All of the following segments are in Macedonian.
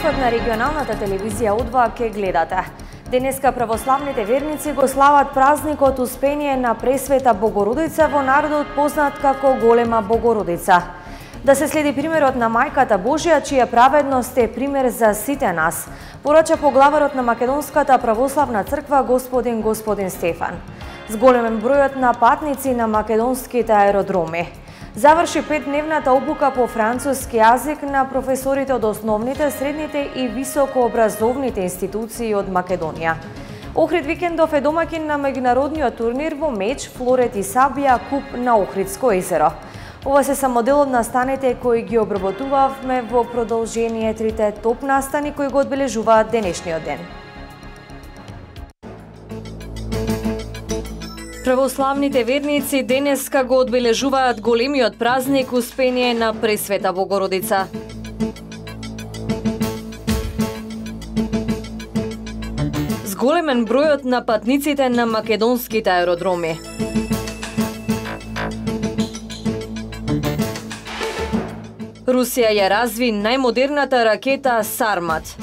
ефот на регионалната телевизија Удва ке гледате. Денеска православните верници го слават празникот Успение на Пресвета Богородица, во народот познат како Голема Богородица. Да се следи примерот на Мајката Божија, чија праведност е пример за сите нас, порача поглаварот на Македонската православна црква господин Стефан. Зголемен бројот на патници на македонските аеродроми. Заврши 5-дневната обука по француски јазик на професорите од основните, средните и високообразовните институции од Македонија. Охрид викендов е домакин на меѓународниот турнир во меч Флорет и Сабија Куп на Охридско езеро. Ова се само дел од настаните кои ги обработувавме во продолжение трите топ настани кои го одбележуваат денешниот ден. Православните верници денеска го одбележуваат големиот празник Успение на Пресвета Богородица. Зголемен бројот на патниците на македонските аеродроми. Русија ја разви најмодерната ракета Сармат.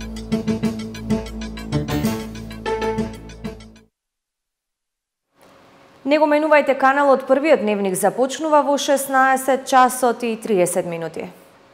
Не го менувајте каналот, првиот дневник започнува во 16 часот и 30 минути.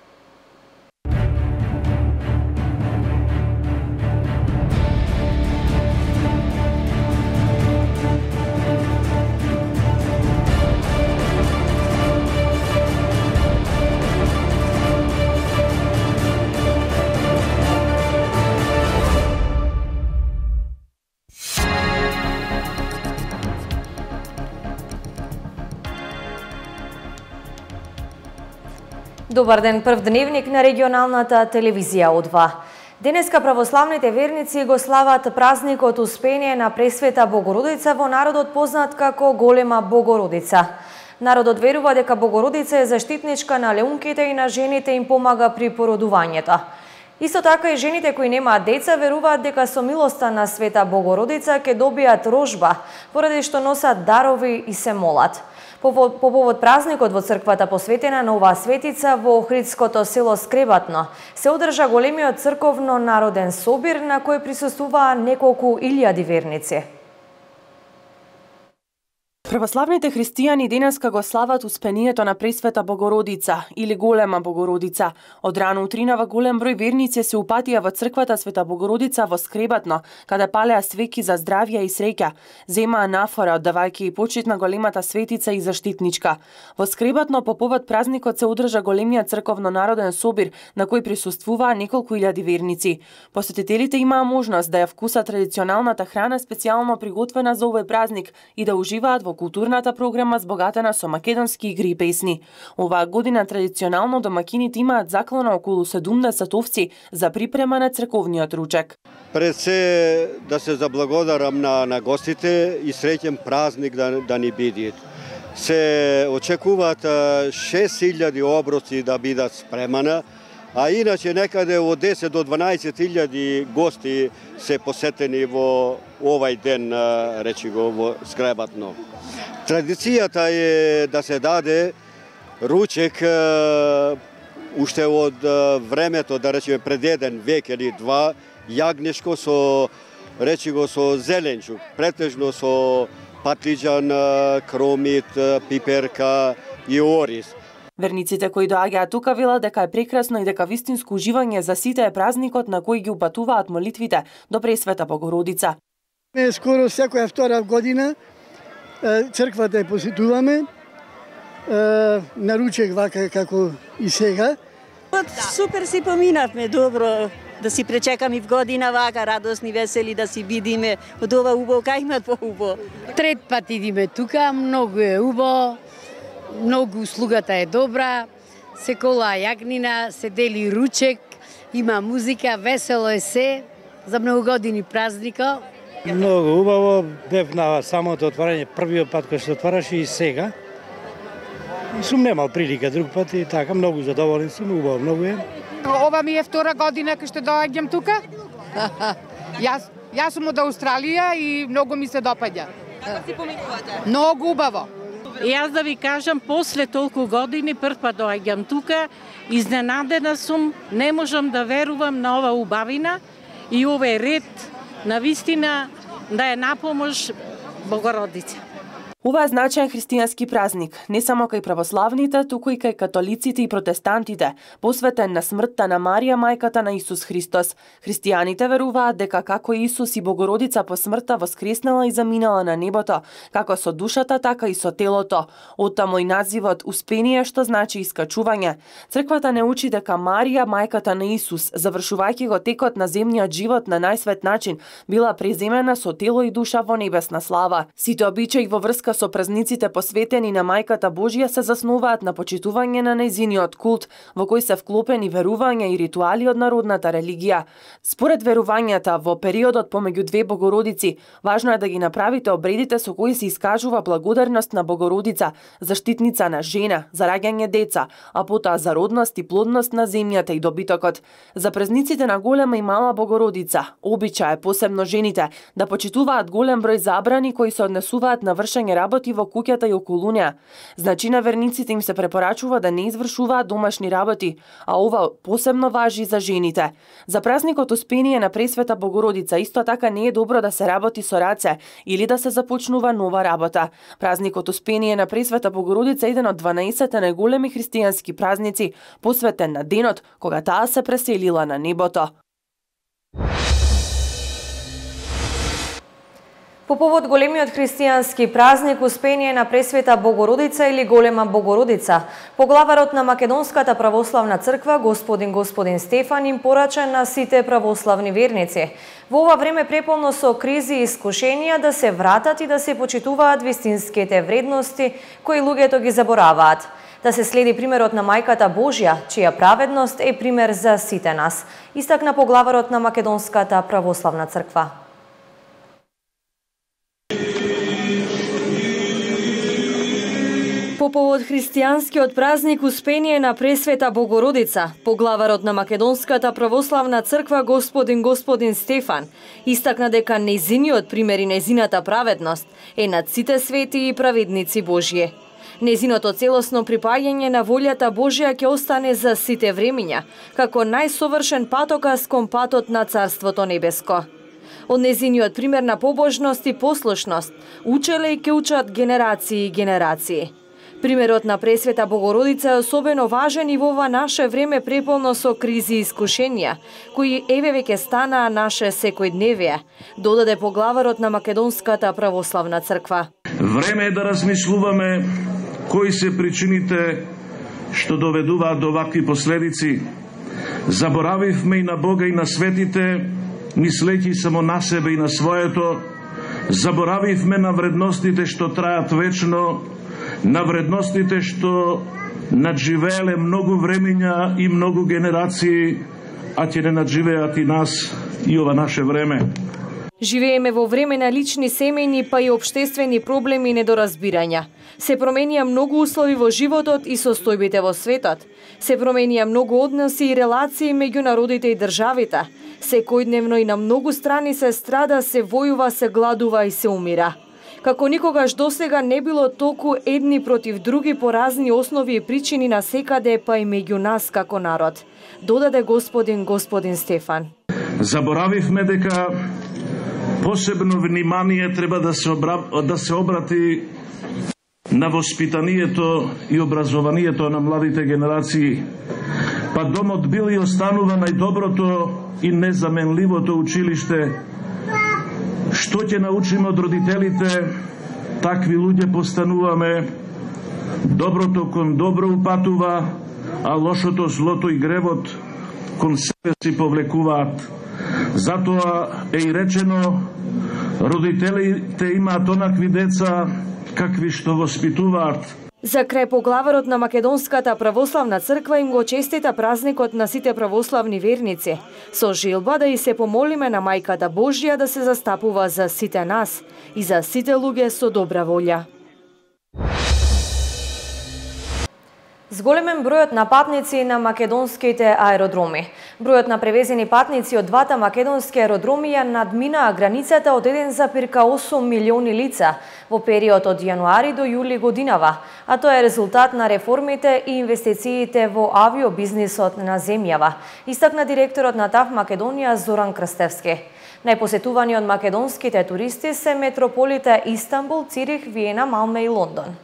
Добар ден, прв дневник на регионалната телевизија Удва. Денеска православните верници го слават празникот Успение на Пресвета Богородица, во народот познат како Голема Богородица. Народот верува дека Богородица е заштитничка на леунките и на жените им помага при породувањето. Исто така и жените кои немаат деца веруваат дека со милоста на Света Богородица ќе добијат рожба, поради што носат дарови и се молат. По повод празникот во црквата посветена на оваа светица во Охридското село Скребатно се одржа големиот црковно народен собир на кој присуствуваа неколку илјади верници. Православните христијани денеска го слават Успението на Пресвета Богородица или Голема Богородица. Од рано утринава голем број верници се упатија во црквата Света Богородица во Скребатно, каде палеа свеќи за здравје и среќа, земаа нафора оддавајќи и почит на големата светица и заштитничка. Во Скребатно по повод празникот се одржа големиот црковно народен собир на кој присуствуваа неколку илјади верници. Посетителите имаа можност да ја вкусат традиционалната храна специјално приготвена за овој празник и да уживаат во културната програма збогатена со македонски игри и песни. Оваа година традиционално домакините имаат заклано околу 70 овци за припрема на црковниот ручек. Пред се да се заблагодарам на гостите и среќен празник да ни бидат. Се очекуваат 6000 оброци да бидат спремана, а иначе некаде од 10 до 12.000 гости се посетени во овај ден, речи го, во Скребатно. Традицијата е да се даде ручек уште од времето, да речеме пред еден век или два, јагнешко со, речи го, со зеленчук, претежно со патлиџан, кромит, пиперка и орис. Верниците кои доаѓаат тука велат дека е прекрасно и дека вистинско уживање за сите е празникот на кој ги упатуваат молитвите до Пресвета Богородица. Скоро секоја втора година црквата ја посетуваме, на ручек вака како и сега. Супер си поминавме, добро, да си пречекаме в година вака, радосни, весели, да си видиме од ова убаво, кај имат по-убаво. Трет пат идиме тука, многу е убаво. Многу услугата е добра, се кола јагнина, се дели ручек, има музика, весело е се, за многу години празника. Многу убаво, бев на самото отварање, првиот пат кој се отвараше и сега. Сум немал прилика друг пат и така, многу задоволен сум, убаво многу е. Ова ми е втора година кога што доаѓам тука. Јас сум од Австралија и многу ми се допаѓа. Како си поминувате? Многу убаво. Јас да ви кажам, после толку години прв пат доаѓам тука, изненадена сум, не можам да верувам на ова убавина и овој ред, навистина да е напомош Богородица. Ова е значаен христијански празник, не само кај православните, туку и кај католиците и протестантите, посветен на смртта на Марија, мајката на Исус Христос. Христијаните веруваат дека како Исус и Богородица по смртта воскреснала и заминала на небото, како со душата, така и со телото. Оттаму и називот Успение, што значи искачување. Црквата не учи дека Марија, мајката на Исус, завршувајќи го текот на земниот живот на најсвет начин, била преземена со тело и душа во небесна слава. Сите обичаи во врска со празниците посветени на Мајката Божја се заснуваат на почитување на нејзиниот култ, во кој се вклопени верувања и ритуали од народната религија. Според верувањата, во периодот помеѓу две Богородици, важно е да ги направите обредите со кои се искажува благодарност на Богородица, заштитница на жена, за раѓање деца, а потоа за родност и плодност на земјата и добитокот. За празниците на голема и мала Богородица, обичај е посебно жените да почитуваат голем број забрани кои се однесуваат на вршење работи во куќата и околу неа. Значи на верниците им се препорачува да не извршуваат домашни работи, а ова посебно важи за жените. За празникот Успение на Пресвета Богородица исто така не е добро да се работи со раце или да се започнува нова работа. Празникот Успение на Пресвета Богородица е еден од 12 најголеми христијански празници, посветен на денот кога таа се преселила на небото. По повод големиот христијански празник Успение на Пресвета Богородица или Голема Богородица, поглаварот на Македонската православна црква господин Стефан им порача на сите православни верници во ова време преполно со кризи и искушенија да се вратат и да се почитуваат вистинските вредности кои луѓето ги забораваат. Да се следи примерот на Мајката Божја, чија праведност е пример за сите нас, истакна поглаварот на Македонската православна црква. По повод христијанскиот празник Успение на Пресвета Богородица, поглаварот на Македонската православна црква господин Стефан истакна дека нејзиниот пример и нејзината праведност е над сите свети и праведници Божји. Нејзиното целосно припаѓање на волјата Божја ќе остане за сите времиња, како најсовршен патоказ кон патот на Царството Небеско. Од нејзиниот пример на побожност и послушност учеле и ќе учат генерации и генерации. Примерот на Пресвета Богородица е особено важен и во ова наше време преполно со кризи и искушенија, кои еве веќе станаа наше секојдневие, додаде поглаварот на Македонската православна црква. Време е да размислуваме кои се причините што доведуваат до вакви последици. Заборавивме и на Бога и на светите, мислејќи само на себе и на своето. Заборавивме на вредностите што траат вечно, на вредностите што надживееле многу времиња и многу генерации, а ќе не надживеат и нас и ова наше време. Живееме во време на лични, семејни, па и општествени проблеми и недоразбирања. Се променија многу услови во животот и состојбите во светот. Се променија многу односи и релации меѓу народите и државите. Секојдневно и на многу страни се страда, се војува, се гладува и се умира. Како никогаш досега не било толку едни против други по разни основи и причини на секаде, па и меѓу нас како народ, додаде господин Стефан. Заборавивме дека посебно внимание треба да се обрати на воспитанието и образованието на младите генерации. Па домот бил и останува најдоброто и незаменливото училиште. Што ќе научиме од родителите, такви луѓе постануваме. Доброто кон добро упатува, а лошото, злото и гревот кон себе си повлекуваат. Затоа е и речено, родителите имаат онакви деца, какви што воспитуваат. За крај поглаварот на Македонската православна црква им го честита празникот на сите православни верници, со желба да и се помолиме на Мајката Божја да се застапува за сите нас и за сите луѓе со добра волја. Зголемен бројот на патници на македонските аеродроми. Бројот на превезени патници од двата македонски аеродроми ја надминаа границата од 1,8 милиони лица во период од јануари до јули годинава, а тоа е резултат на реформите и инвестициите во авиобизнисот на земјава, истакна директорот на ТАВ Македонија Зоран Крстевски. Најпосетувани од македонските туристи се метрополите Истанбул, Цирих, Виена, Малме и Лондон.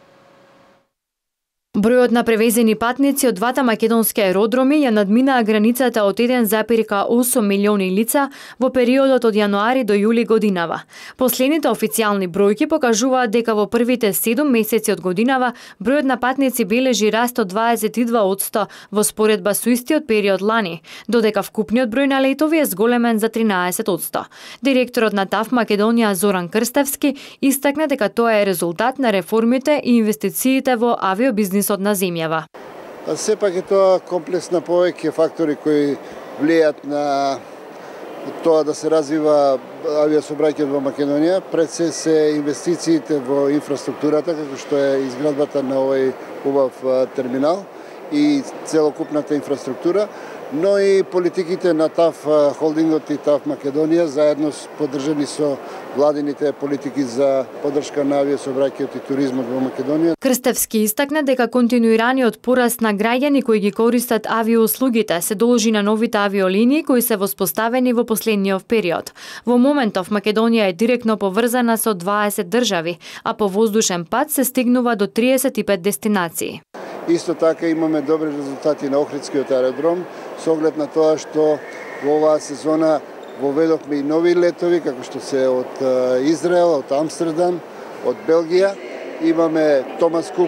Бројот на превезени патници од двата македонски аеродроми ја надминаа границата од 1,8 милиони лица во периодот од јануари до јули годинава. Последните официјални бројки покажуваат дека во првите 7 месеци од годинава бројот на патници бележи раст од 22% во споредба со истиот период лани, додека вкупниот број на летови е зголемен за 13%. Директорот на ТАВ Македонија Зоран Крстевски истакна дека тоа е резултат на реформите и инвестициите во авиобизнис на земјава. Сепак е тоа комплекс на повеќе фактори кои влијаат на тоа да се развива авиосообраќајот во Македонија. Пред се инвестициите во инфраструктурата, како што е изградбата на овој убав терминал и целокупната инфраструктура, но и политиките на ТАВ Холдингот и ТАВ Македонија заедно поддржани со владините политики за поддршка на авиосообраќајот и туризмот во Македонија. Крстевски истакна дека континуираниот пораст на граѓани кои ги користат авиоуслугите се должи на новите авиолинии кои се воспоставени во последниот период. Во моментов Македонија е директно поврзана со 20 држави, а по воздушен пат се стигнува до 35 дестинации. Исто така имаме добри резултати на Охридскиот аеродром, со оглед на тоа што во оваа сезона воведовме и нови летови, како што се од Израел, од Амстердам, од Белгија. Имаме Томас Кук,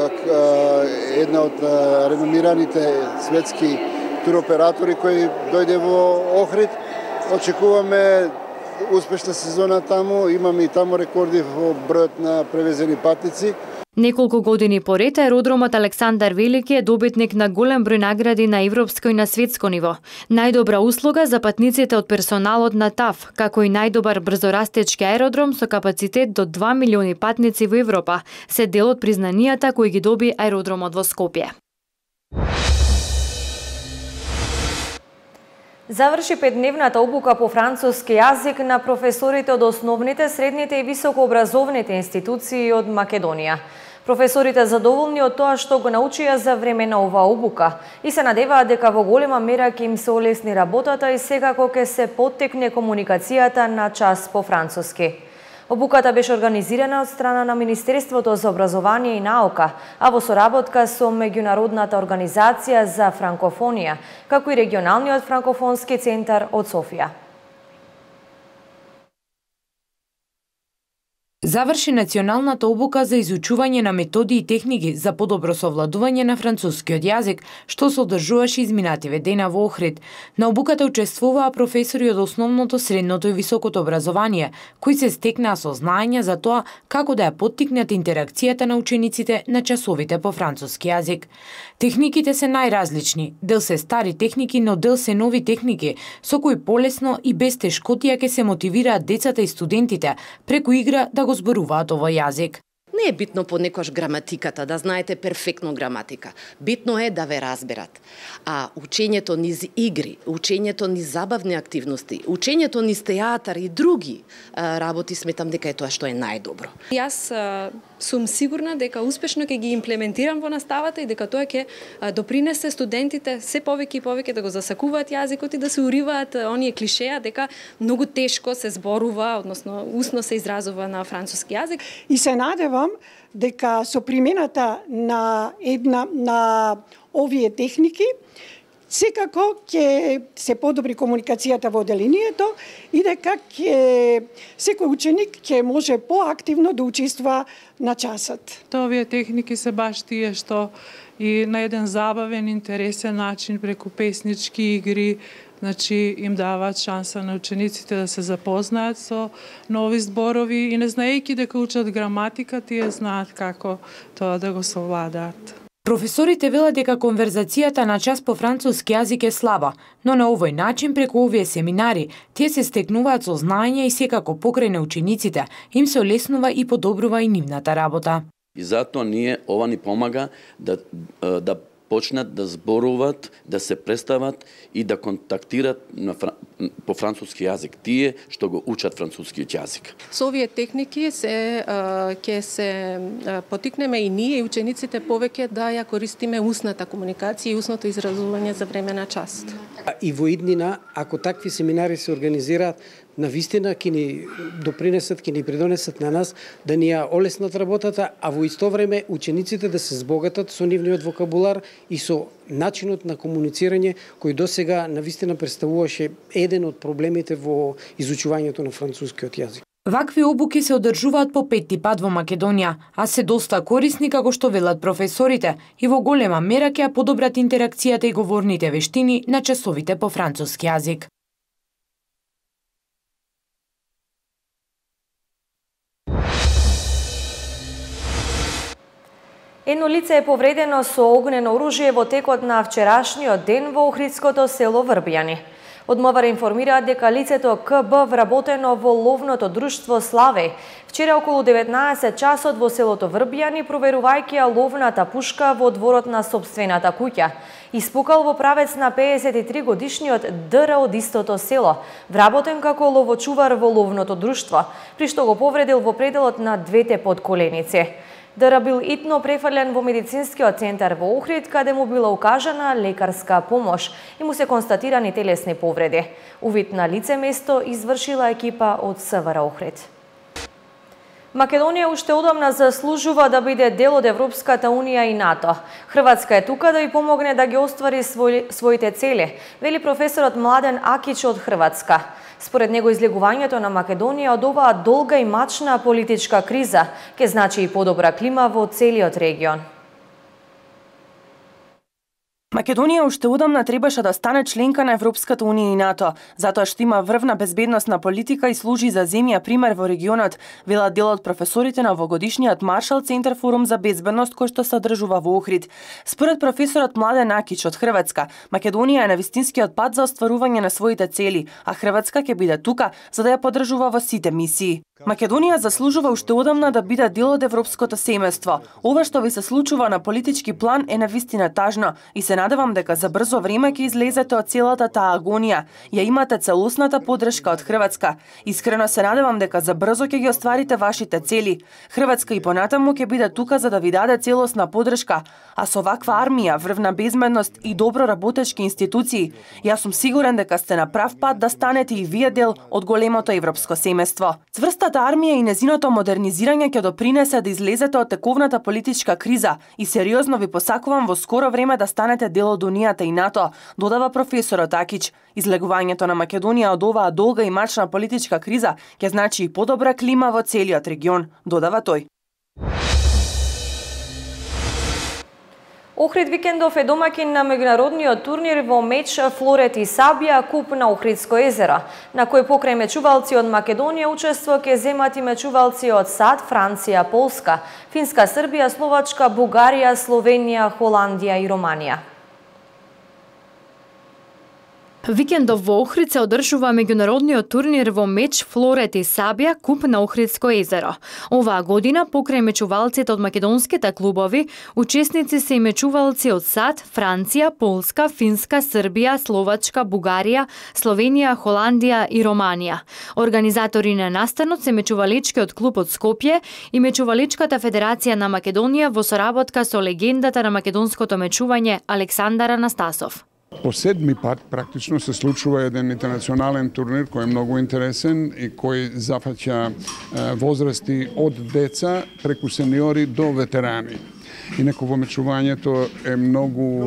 една од реномираните светски туроператори кои дојде во Охрид. Очекуваме успешна сезона таму, имаме и таму рекорди во бројот на превезени патници. Неколку години поред аеродромот Александар Велики е добитник на голем број награди на европско и на светско ниво. Најдобра услуга за патниците од персоналот на ТАВ, како и најдобар брзорастечки аеродром со капацитет до 2 милиони патници во Европа, се дел од признанијата кои ги доби аеродромот во Скопје. Заврши 5-дневната обука по француски јазик на професорите од основните, средните и високообразовните институции од Македонија. Професорите задоволни од тоа што го научија за време на оваа обука и се надеваат дека во голема мера ќе им се олесни работата и секако ќе се поттекне комуникацијата на час по француски. Обуката беше организирана од страна на Министерството за образование и наука, а во соработка со Меѓународната организација за франкофонија, како и регионалниот франкофонски центар од Софија. Заврши националната обука за изучување на методи и техники за подобро совладување на францускиот јазик, што се одржуваше изминативе дена во Охрид. На обуката учествуваа професори од основното, средното и високото образование, кои се стекнаа со знаења за тоа како да ја поттикнат интеракцијата на учениците на часовите по француски јазик. Техниките се најразлични, дел се стари техники, но дел се нови техники, со кои полесно и без тешкотија ќе се мотивираат децата и студентите преку игра да го зборуваат овој јазик. Не е битно понекогаш граматиката, да знаете перфектно граматика. Битно е да ве разберат. А учењето низ игри, учењето низ забавни активности, учењето низ театар и други работи, сметам дека е тоа што е најдобро. Јас сум сигурна дека успешно ќе ги имплементирам во наставата и дека тоа ќе допринесе студентите се повеќе и повеќе да го засакуваат јазикот и да се уриваат оние клишеа дека многу тешко се зборува, односно усно се изразува на француски јазик. И се надевам дека со примената на овие техники секако ќе се подобри комуникацијата во оделението и дека секој ученик ќе може поактивно да учествува на часот. Овие техники се баш тие што и на еден забавен, интересен начин преку песнички игри, значи им даваат шанса на учениците да се запознаат со нови зборови и не знаејќи дека учат граматика, тие знаат како тоа да го совладаат. Професорите велат дека конверзацијата на час по француски јазик е слаба, но на овој начин преку овие семинари тие се стекнуваат со знаење и секако покрај на учениците им се олеснува и подобрува и нивната работа. И затоа ние ова ни помага да почнат да зборуваат, да се представат и да контактират по француски јазик, тие што го учат францускиот јазик. Со овие техники ќе се потикнеме и ние и учениците повеќе да ја користиме устната комуникација и устното изразување за време на час. И во иднина, ако такви семинари се организираат, навистина ќе ни допринесат, ќе ни придонесат на нас да ни ја олеснат работата, а во исто време учениците да се збогатат со нивниот вокабулар и со начинот на комуницирање кој досега навистина представуваше еден од проблемите во изучувањето на францускиот јазик. Вакви обуки се одржуваат по петти пат во Македонија, а се доста корисни како што велат професорите и во голема мера ќе ја подобрат интеракцијата и говорните вештини на часовите по француски јазик. Едно лице е повредено со огнено оружје во текот на вчерашниот ден во охридското село Врбјани. Од МВР информираат дека лицето КБ вработено во ловното друштво Славеј вчера околу 19 часот во селото Врбјани, проверувајќи ја ловната пушка во дворот на сопствената куќа. Испукал во правец на 53 годишниот ДР од истото село, вработен како ловочувар во ловното друштво, при што го повредил во пределот на двете подколеници. ДР бил итно префрлен во медицинскиот центар во Охрид, каде му била укажана лекарска помош и му се констатирани телесни повреди. Увид на лице место извршила екипа од СВР Охрид. Македонија уште одамна заслужува да биде дел од Европската Унија и НАТО. Хрватска е тука да ја помогне да ги оствари своите цели, вели професорот Младен Акич од Хрватска. Според него, излегувањето на Македонија од оваа долга и мачна политичка криза ќе значи и подобра клима во целиот регион. Македонија уште одамна требаше да стане членка на Европската Унија и НАТО, затоа што има врвна безбедносна политика и служи за земја пример во регионот, велат дел од професорите на овогодишниот Маршал Центар форум за безбедност кој што се одржува во Охрид. Според професорот Младен Акич од Хрватска, Македонија е на вистинскиот пат за остварување на своите цели, а Хрватска ќе биде тука за да ја поддржува во сите мисии. Македонија заслужува уште одамна да биде дел од европското семејство. Ова што ви се случува на политички план е навистина тажно и се надевам дека за брзо време ќе излезете од целата таа агонија. Ја имате целосната поддршка од Хрватска. Искрено се надевам дека за брзо ќе ги остварите вашите цели. Хрватска и понатаму ќе биде тука за да ви даде целосна поддршка, а со ваква армија, врвна безбедност и добро работечки институции, јас сум сигурен дека сте на прав пат да станете и вие дел од големото европско семејство. Цврстата армија и незиното модернизирање ќе допринесе да излезете од тековната политичка криза и сериозно ви посакувам во скоро време да станете дел од Унијата и НАТО, додава професорот Акич. Излегувањето на Македонија од оваа долга и мачна политичка криза ќе значи и подобра клима во целиот регион, додава тој. Охрид викендов е домаќин на меѓународниот турнир во меч Флорет и Сабија куп на Охридско езеро, на кој покрај мечувалци од Македонија учество ќе земат и мечувалци од САД, Франција, Полска, Финска, Србија, Словачка, Бугарија, Словенија, Холандија и Романија. Викендов во Охрид се одржува меѓународниот турнир во меч Флорет и Сабија куп на Охридско езеро. Оваа година покрај мечувалците од македонските клубови, учесници се и мечувалци од САД, Франција, Полска, Финска, Србија, Словачка, Бугарија, Словенија, Холандија и Романија. Организатори на настанот се мечуваличкиот клуб од Скопје и мечуваличката федерација на Македонија во соработка со легендата на македонското мечување Александар Анастасов. По седми пат практично се случува еден интернационален турнир кој е многу интересен и кој зафаќа возрасти од деца преку сениори до ветерани. Инаку во мечувањето е многу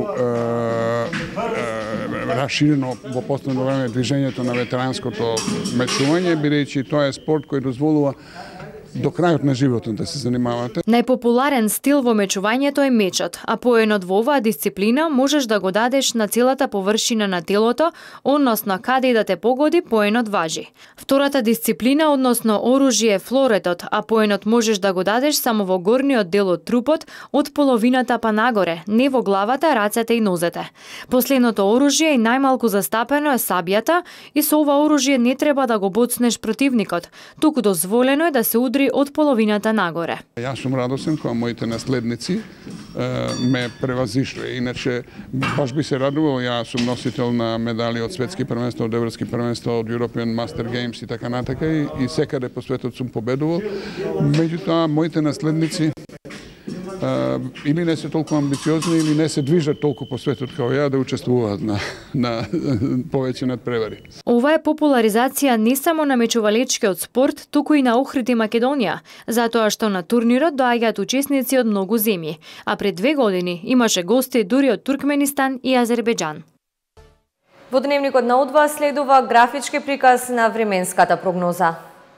расширено во последно време движењето на ветеранското мечување, бидејќи тоа е спорт кој дозволува до крајот на животот да се занимавате. Најпопуларен стил во мечувањето е мечот, а поенот во оваа дисциплина можеш да го дадеш на целата површина на телото, односно каде и да те погоди, поенот важи. Втората дисциплина, односно оружје, е флоретот, а поенот можеш да го дадеш само во горниот дел од трупот, од половината па нагоре, не во главата, рацете и нозете. Последното оружје и најмалку застапено е сабјата и со ова оружје не треба да го боцнеш противникот, туку дозволено е да се удри број од половината нагоре. Јас сум радосен кога моите наследници ме превазишле. Иначе, баш би се радувал, јас сум носител на медали од светски првенства, од европски првенства, од European Master Games и така натака, и секаде по светот сум победувал. Меѓутоа, моите наследници или не се толку амбициозни, или не се движат толку по светот како ја да учествуваат на повеќе надпревари. Ова е популаризација не само на мечувалечкиот спорт, туку и на Охрид и Македонија, затоа што на турнирот доаѓаат учесници од многу земји, а пред 2 години имаше гости дури од Туркменистан и Азербеџан. Во дневникот на О2 следува графички приказ на временската прогноза.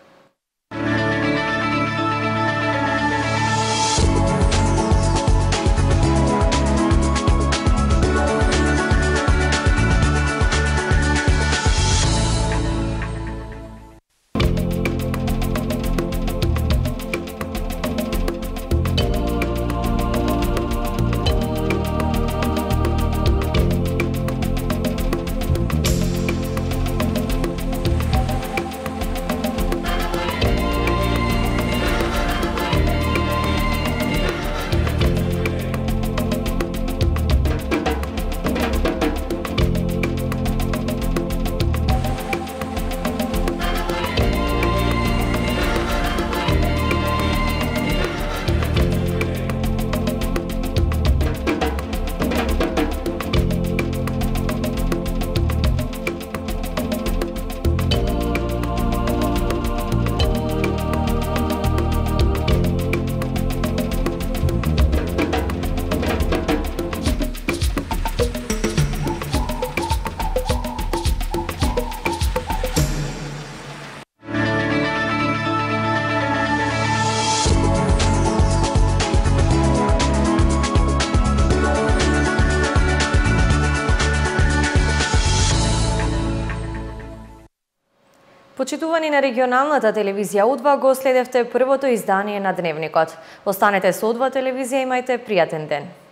Почитувани на регионалната телевизија О2, го следевте првото издание на Дневникот. Останете со О2 телевизија, имајте пријатен ден.